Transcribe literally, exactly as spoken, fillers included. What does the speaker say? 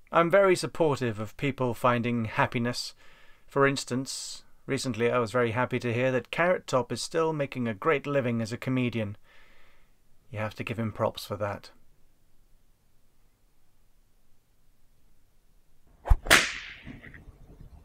I'm very supportive of people finding happiness. For instance, recently I was very happy to hear that Carrot Top is still making a great living as a comedian. You have to give him props for that.